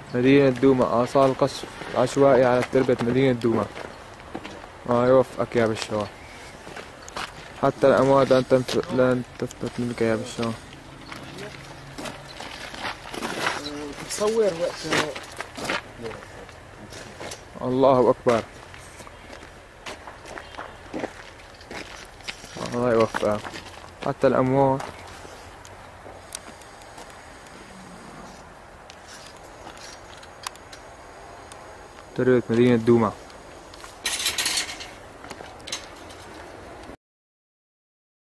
مدينة دوما، آثار القصف العشوائي على تربة مدينة دوما. يوفقك يا بشار. حتى الأموات لن تثبت ملك يا بشار. تصور وقت. الله أكبر. الله يوفقك. حتى الأموات. تربة مدينة دوما.